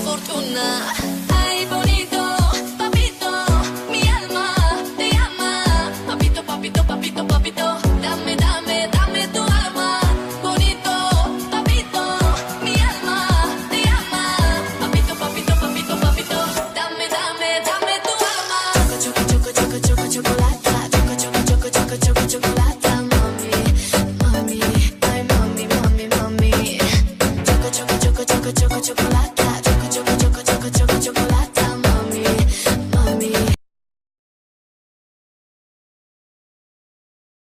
fortuna. Ay, bonito, papito, mi alma te llama. Papito, papito, papito, papito, dame, dame, dame tu alma. Bonito, papito, mi alma te llama. Papito, papito, papito, papito, dame, dame, dame tu alma. Choco, choco, choco, choco, chocolata. Choco, choco, choco, choco, choco, chocolata. Mami, mami, ay, mami, mami, mami. Choco, choco, choco, choco, choco, chocolata.